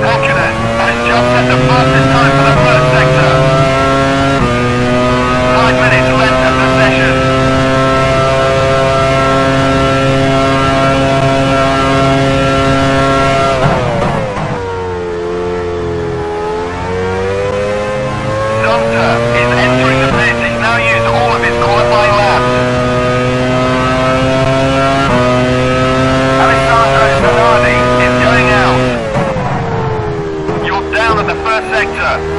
Hakkinen has just set the fastest time for the first sector. 5 minutes left of the session. Zonta is entering the pit. He's now used all of his qualifying laps. Alessandro Zanardi is going out. You're down at the first sector.